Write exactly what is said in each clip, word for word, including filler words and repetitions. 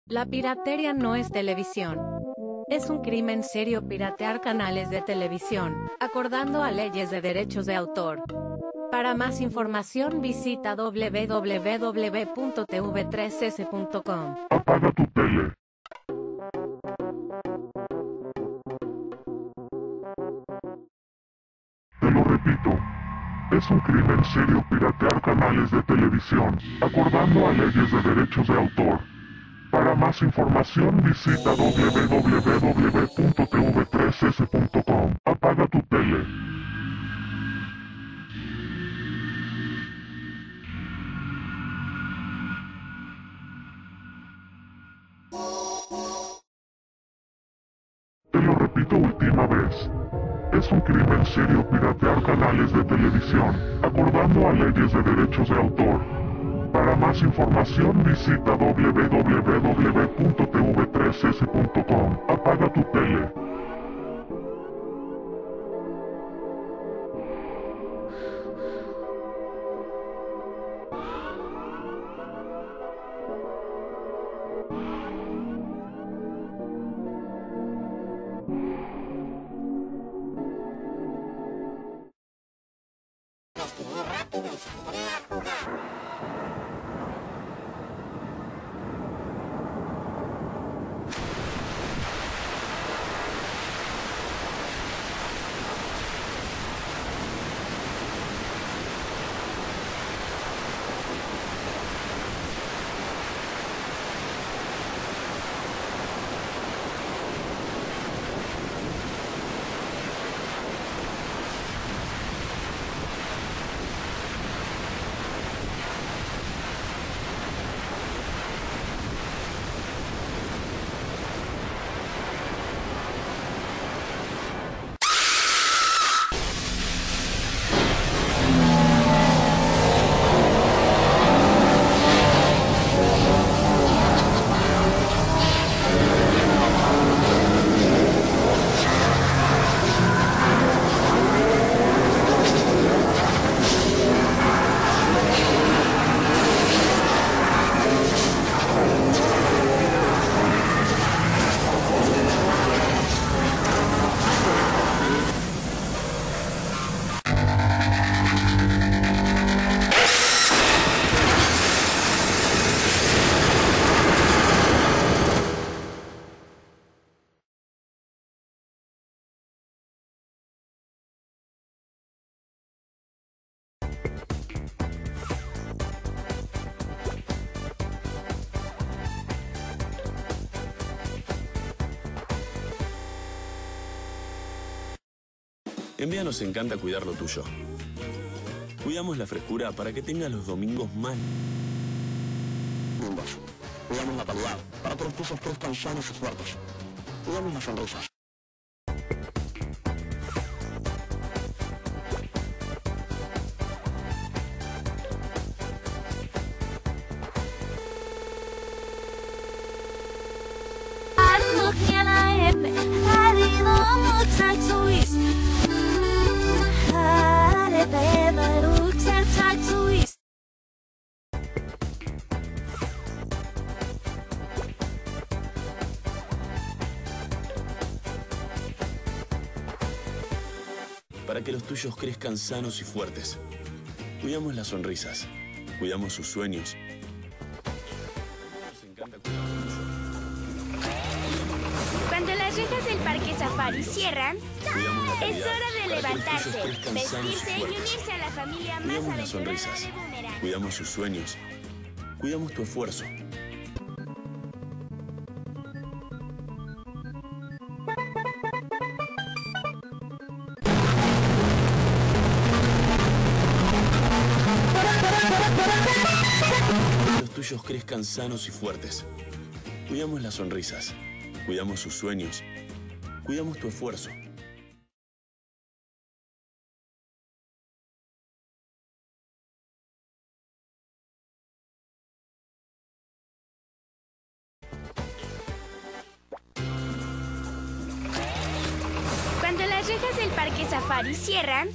La piratería no es televisión. Es un crimen serio piratear canales de televisión, acordando a leyes de derechos de autor. Para más información visita w w w punto t v tres s punto com. Apaga tu tele. Te lo repito. Es un crimen serio piratear canales de televisión, acordando a leyes de derechos de autor. Para más información visita w w w punto t v tres s punto com. Apaga tu tele. Te lo repito última vez. Es un crimen serio piratear canales de televisión, acordando a leyes de derechos de autor. Para más información visita w w w punto t v tres s punto com. Apaga tu tele. En Vía nos encanta cuidar lo tuyo. Cuidamos la frescura para que tengas los domingos más lindos. Cuidamos la calidad para que los tuyos crezcan sanos y fuertes. Cuidamos las sonrisas. para que los tuyos crezcan sanos y fuertes. Cuidamos las sonrisas, cuidamos sus sueños. Nos encanta cuidar lo tuyo. Cuando las rejas del Parque Safari cierran, Cuidamos la es calidad hora de para que los levantarse, tuyos crezcan sanos vestirse y fuertes. unirse a la familia más Cuidamos las aventurera sonrisas, de Boomerang. cuidamos sus sueños, cuidamos tu esfuerzo. Que los tuyos crezcan sanos y fuertes. Cuidamos las sonrisas, cuidamos sus sueños, cuidamos tu esfuerzo. Cuando las rejas del Parque Safari cierran,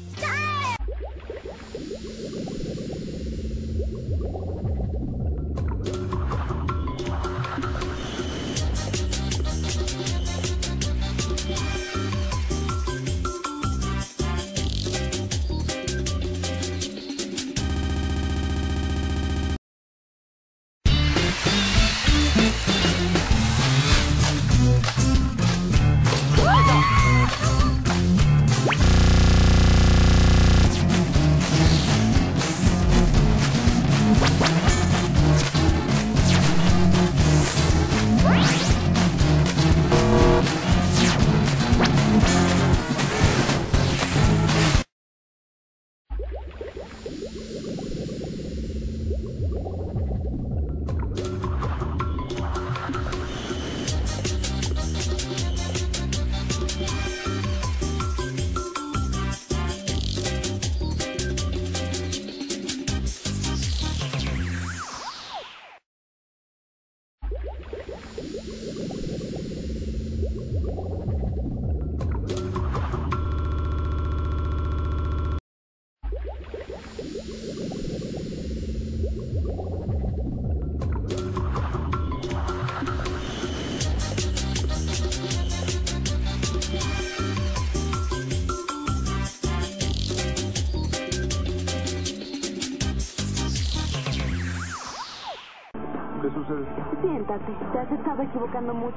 ¿Qué sucede? Siéntate, te has estado equivocando mucho.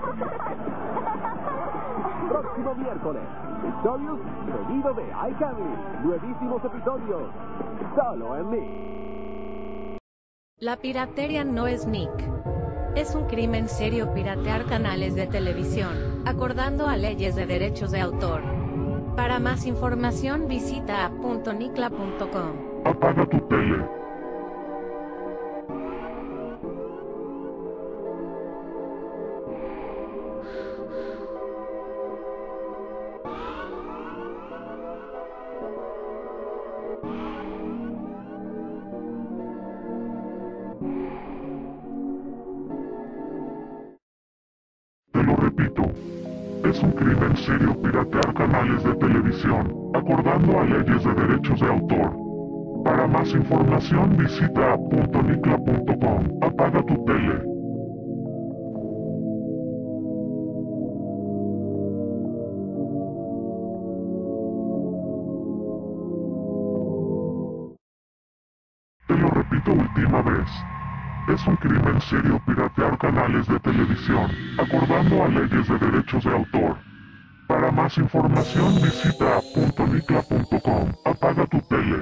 Próximo miércoles, episodios seguido de iCandy. Nuevísimos episodios, solo en Nick. La piratería no es Nick. Es un crimen serio piratear canales de televisión, acordando a leyes de derechos de autor. Para más información visita app punto nicla punto com. Apaga tu tele. Te lo repito, es un crimen serio piratear canales de televisión, acordando a leyes de derechos de autor. Para más información visita app punto nicla punto com. Apaga tu tele. Te lo repito última vez. Es un crimen serio piratear canales de televisión, acordando a leyes de derechos de autor. Para más información visita app punto nicla punto com. Apaga tu tele.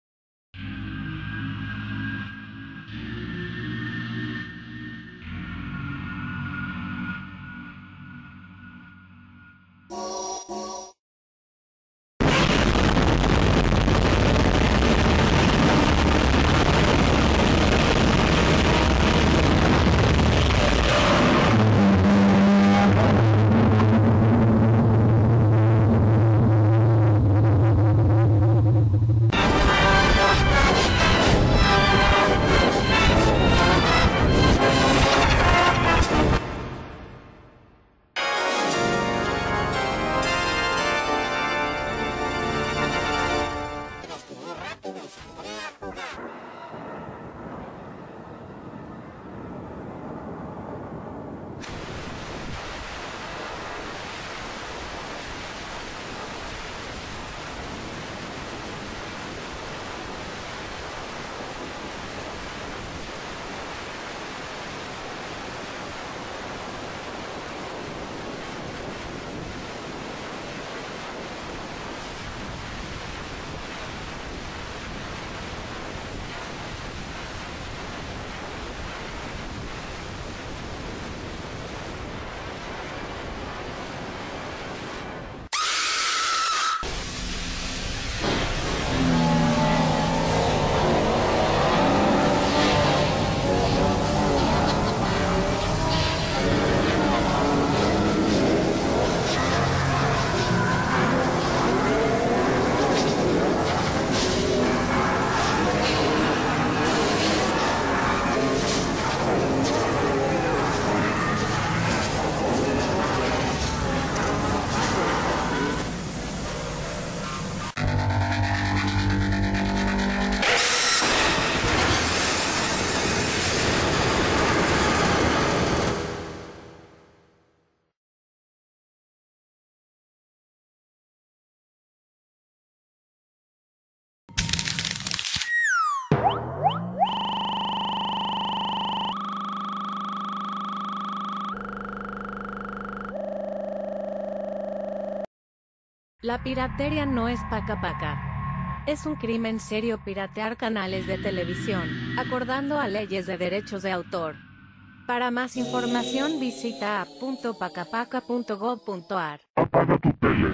La piratería no es paca paca. Es un crimen serio piratear canales de televisión, acordando a leyes de derechos de autor. Para más información visita app punto pacapaca punto gov punto ar. Apaga tu tele.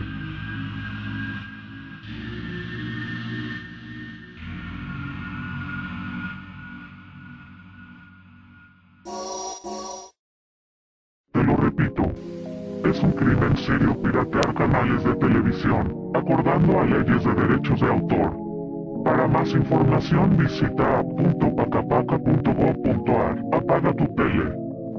Te lo repito, es un crimen serio piratear canales de televisión, acordando a leyes de derechos de autor. Para más información visita app punto pacapaca punto gov punto ar. Apaga tu tele.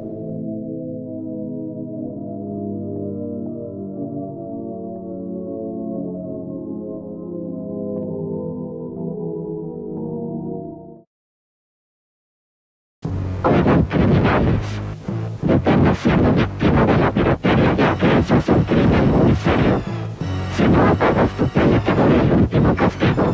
Si no apagas tu tele, te daré el último castigo.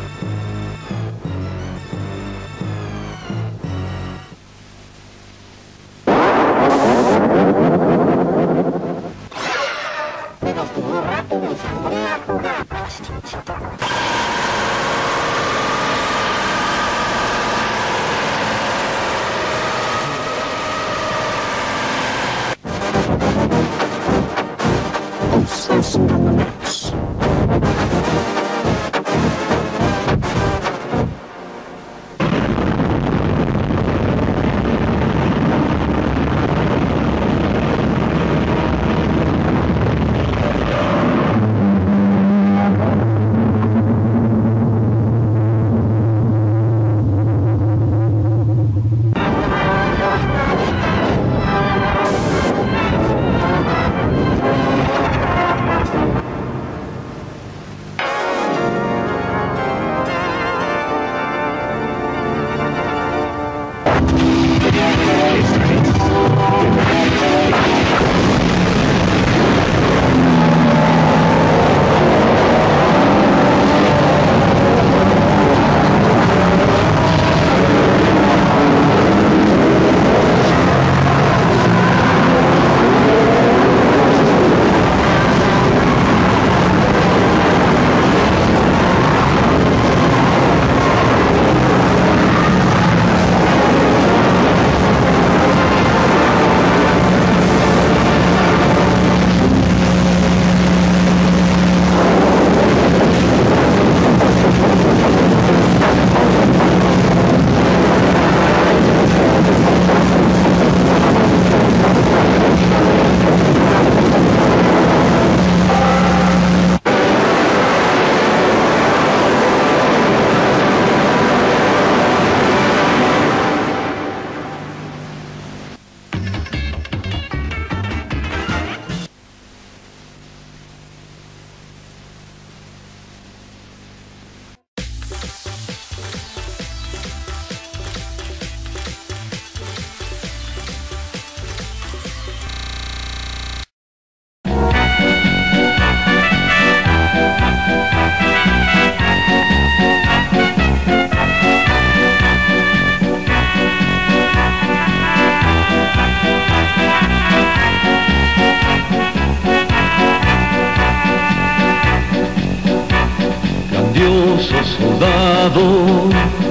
Soldado,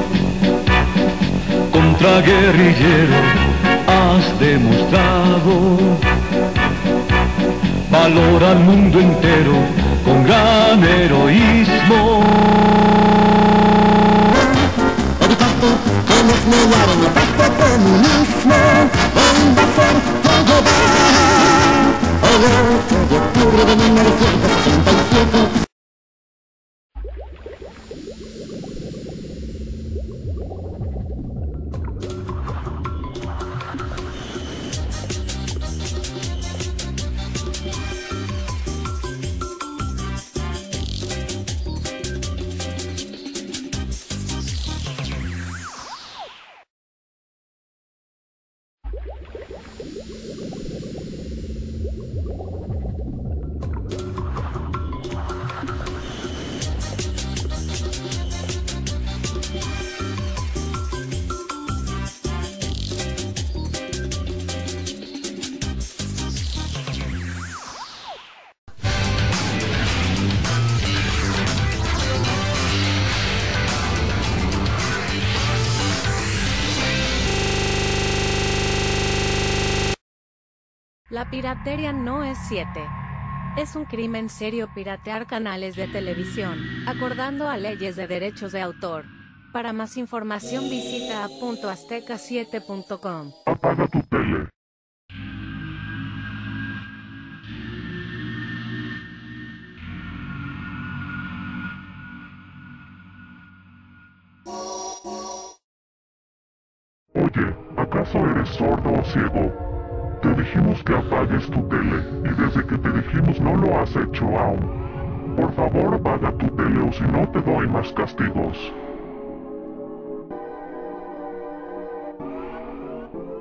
contra guerrillero has demostrado valor al mundo entero con gran heroísmo. Evitaste que nos negaran el pasto comunismo, en invasión todo va. El ocho de octubre de mil novecientos sesenta y siete. La piratería no es siete. Es un crimen serio piratear canales de televisión, acordando a leyes de derechos de autor. Para más información visita a punto azteca siete punto com. Apaga tu tele. Oye, ¿acaso eres sordo o ciego? Te dijimos que apagues tu tele, y desde que te dijimos no lo has hecho aún. Por favor, apaga tu tele o si no te doy más castigos.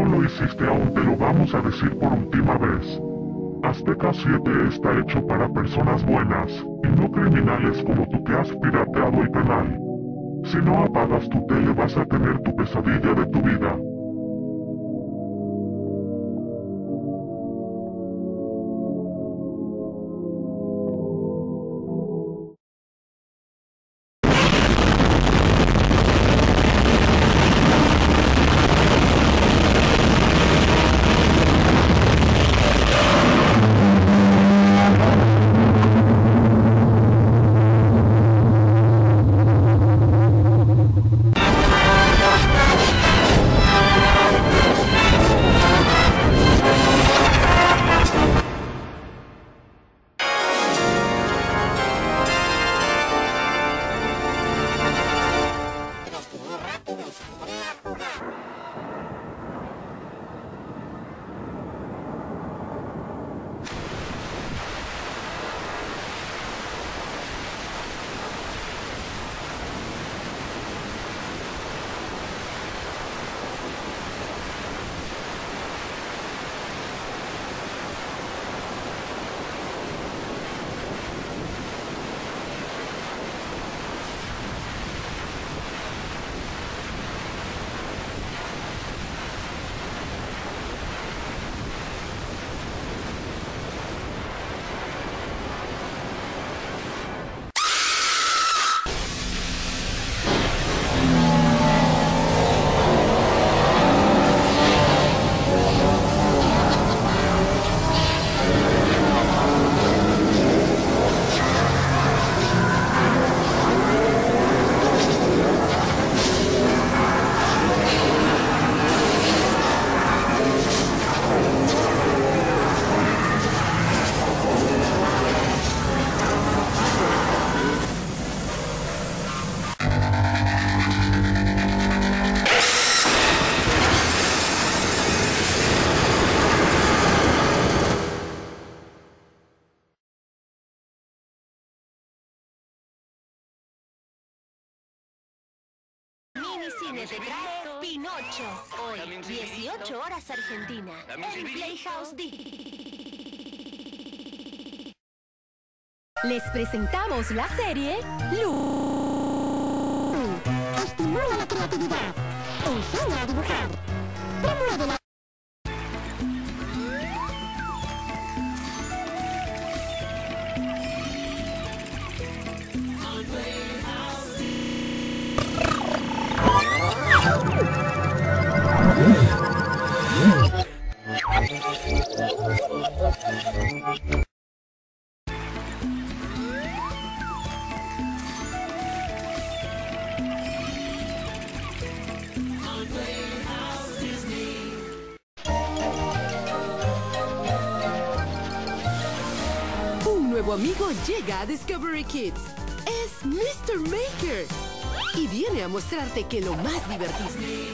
lo hiciste aún, te lo vamos a decir por última vez. Azteca siete está hecho para personas buenas, y no criminales como tú que has pirateado el canal. Si no apagas tu tele vas a tener tu pesadilla de tu vida. Minicine te trae Pinocho. Hoy, dieciocho horas Argentina. En Playhouse Disney. Les presentamos la serie Lu. Estimula la creatividad. Enseña a dibujar. Promueve la... Un nuevo amigo llega a Discovery Kids. Es mister Maker. Y viene a mostrarte que lo más divertido...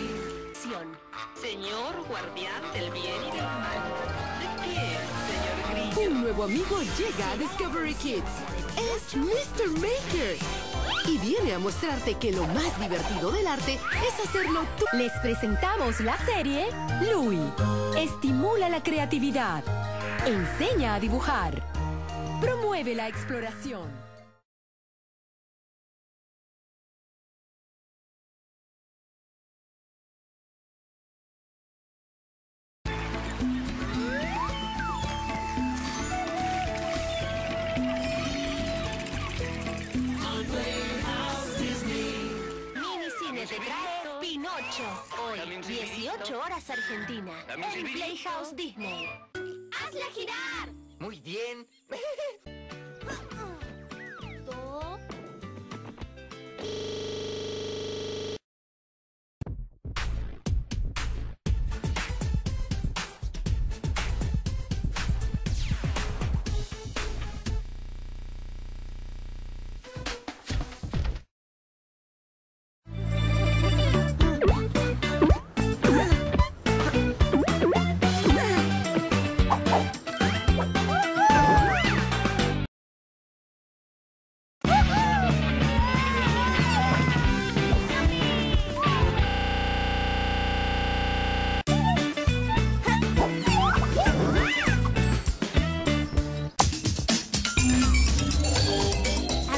Señor guardián del bien y del mal. ¿De qué, señor Grillo? Un nuevo amigo llega a Discovery Kids. Es mister Maker. Y viene a mostrarte que lo más divertido del arte es hacerlo tú. Les presentamos la serie Louie. Estimula la creatividad. Enseña a dibujar. Promueve la exploración. Minicine te trae Pinocho. Hoy, dieciocho horas Argentina. En Playhouse Disney. ¡Hazla girar! Muy bien.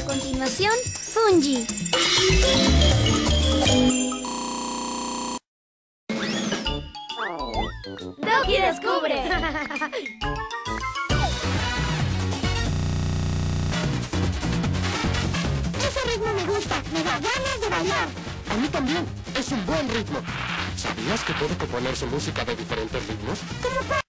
continuación, Fungi. ¡Doki descubre! Ese ritmo me gusta, me da ganas de bailar. A mí también, es un buen ritmo. ¿Sabías que puede componerse música de diferentes ritmos? ¿Cómo?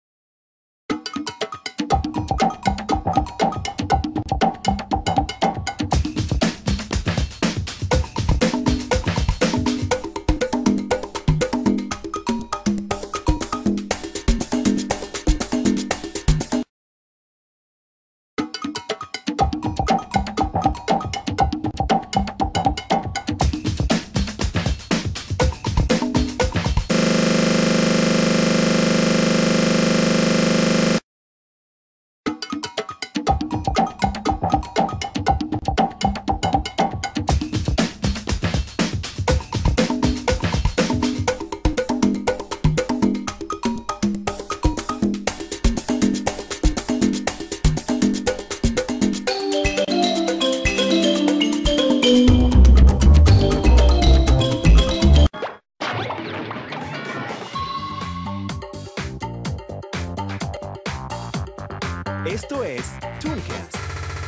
Esto es Tooncast.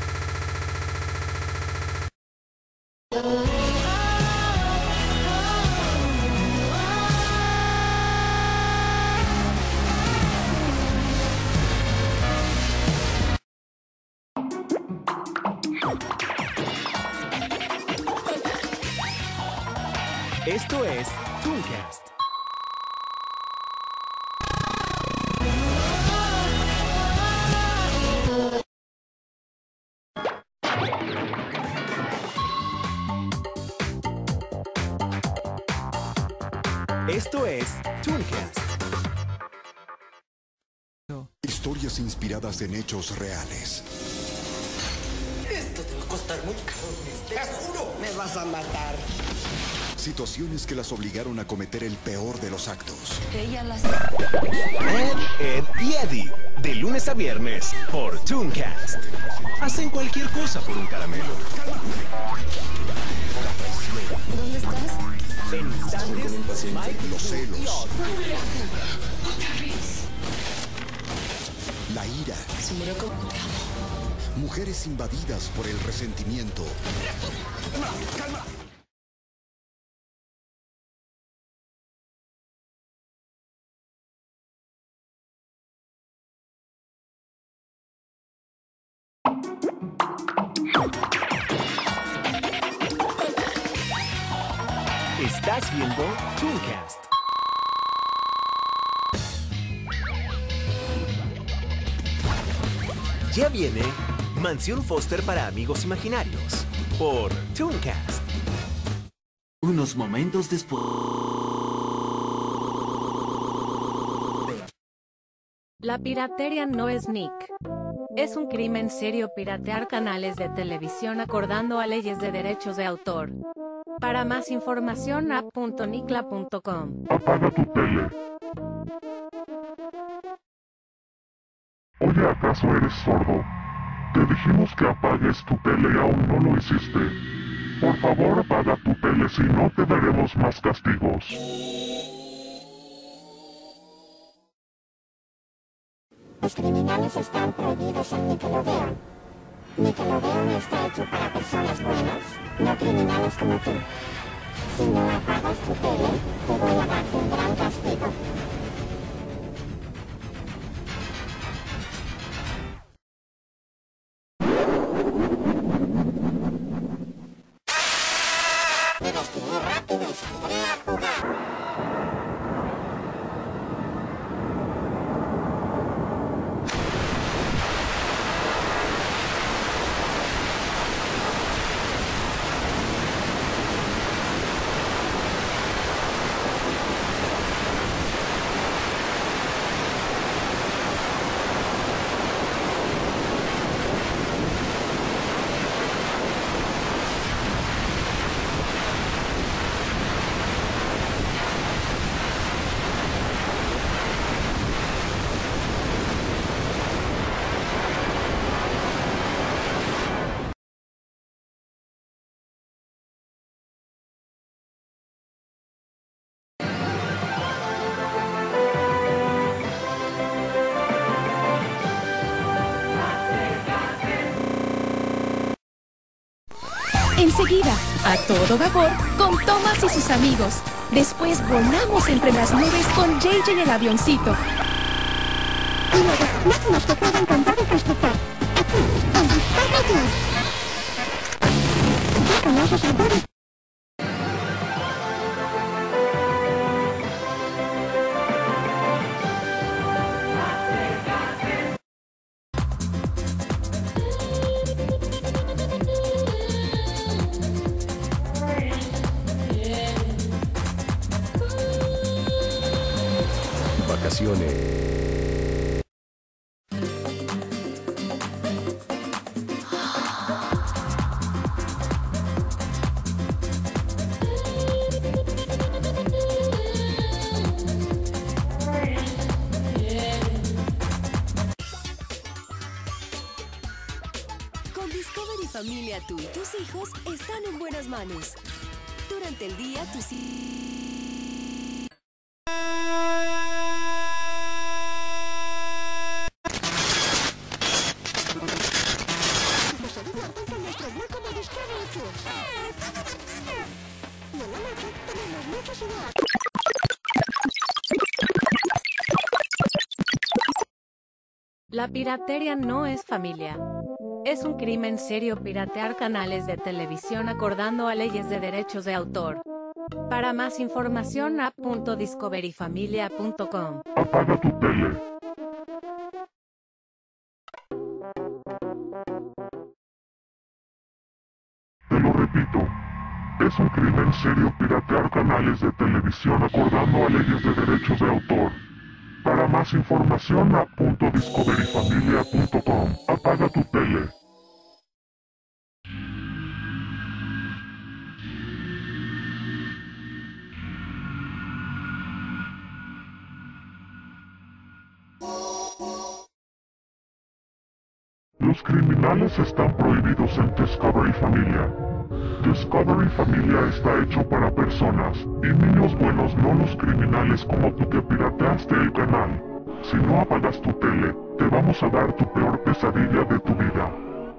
Esto es Tooncast. Esto es Tooncast. Historias inspiradas en hechos reales. Esto te va a costar muy caro, te juro. Me vas a matar. Situaciones que las obligaron a cometer el peor de los actos. Ella las... Ed, Ed y Eddie, de lunes a viernes, por Tooncast. Hacen cualquier cosa por un caramelo. ¿Dónde estás? En instantes, Mike, los celos, Otra vez. la ira, Se murió como te amo. mujeres invadidas por el resentimiento. Calma, calma. Estás viendo Tooncast. Ya viene Mansión Foster para amigos imaginarios por Tooncast. Unos momentos después. La piratería no es Nick. Es un crimen serio piratear canales de televisión acordando a leyes de derechos de autor. Para más información app punto nicla punto com. Apaga tu tele. Oye, ¿acaso eres sordo? Te dijimos que apagues tu tele y aún no lo hiciste. Por favor, apaga tu tele, si no te daremos más castigos. Los criminales están prohibidos en Nickelodeon. Nickelodeon está hecho para personas buenas, no criminales como tú. Si no apagas tu tele, te voy a dar un gran castigo. Debes tener rápido y saldré a jugar. Enseguida, a todo vapor, con Thomas y sus amigos. Después volamos entre las nubes con J J el avioncito. Y luego, máquinas que juegan con Bob el Constructor. Aquí, en Discovery Kids. ¿Ya conoces a Bob? Vacaciones. Con Discovery Familia, tú y tus hijos están en buenas manos. Durante el día, tus hijos... La piratería no es familia. Es un crimen serio piratear canales de televisión acordando a leyes de derechos de autor. Para más información a punto discovery familia punto com. Apaga tu tele. Te lo repito. Es un crimen serio piratear canales de televisión acordando a leyes de derechos de autor. Para más información a punto discovery familia punto com. Apaga tu tele. Los criminales están prohibidos en Discovery Familia. Discovery Familia está hecho para personas, y niños buenos, no los criminales como tú que pirateaste el canal. Si no apagas tu tele, te vamos a dar tu peor pesadilla de tu vida.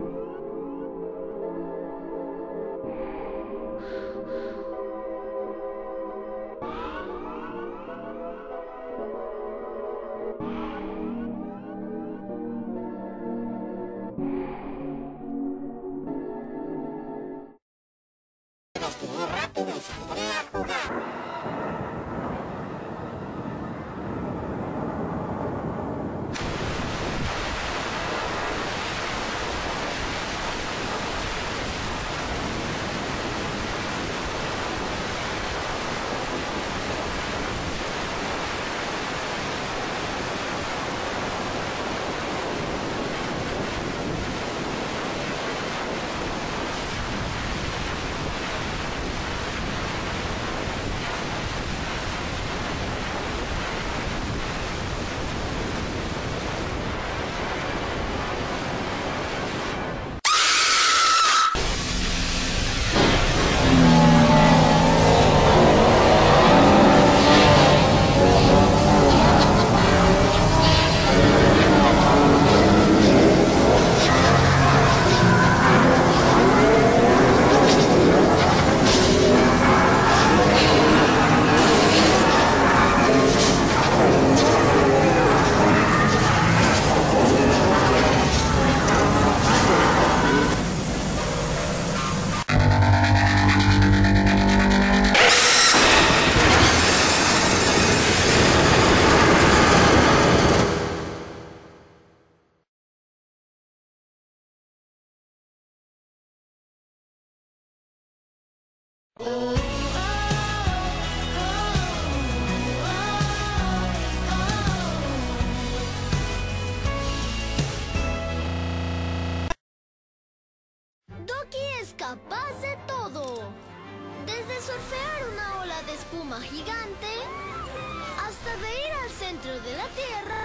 capaz de todo. Desde surfear una ola de espuma gigante hasta de ir al centro de la Tierra.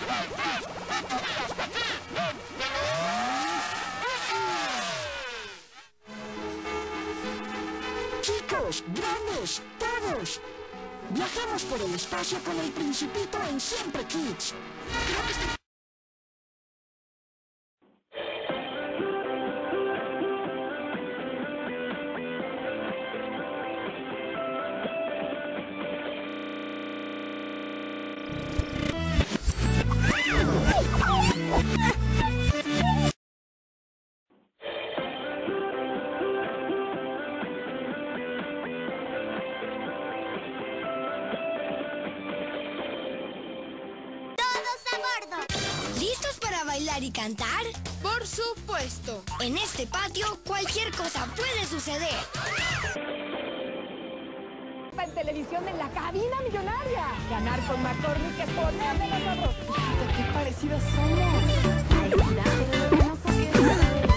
Chicos, grandes, todos. Viajamos por el espacio con el Principito en Siempre Kids. Creo que está... ¿Listos para bailar y cantar? Por supuesto. En este patio, cualquier cosa puede suceder. En televisión en la cabina millonaria. Ganar con McCormick es ponerme los ojos. Fíjate qué parecidas somos. Parecida, pero lo que no sabía es nada de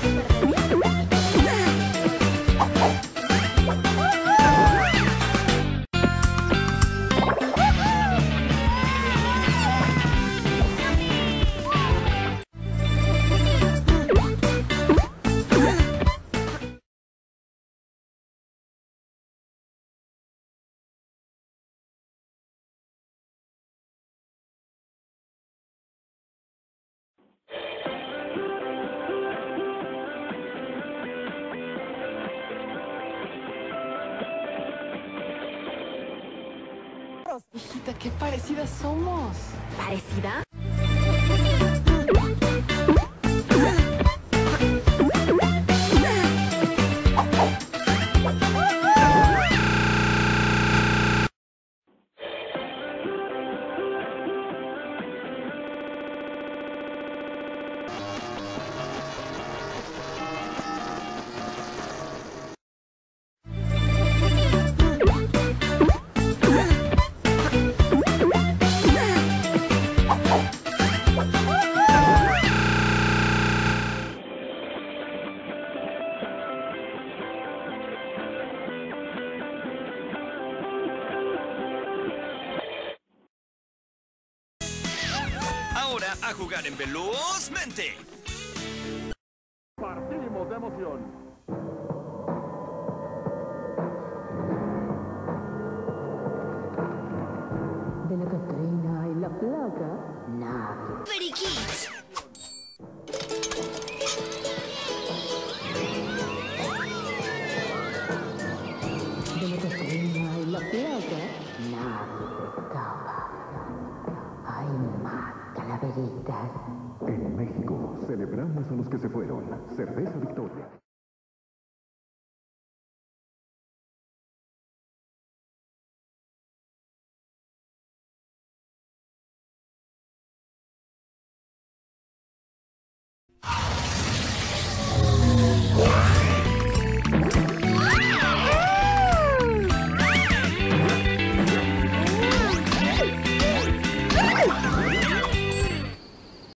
Hijita, qué parecidas somos. ¿Parecida? Ahora a jugar en Velozmente. Partimos de emoción. De la Catrina y la placa, nada. Very Kids. De la Catrina y la placa, nadie se escapa. Hay más calaveritas. En México celebramos a los que se fueron. Cerveza Victoria.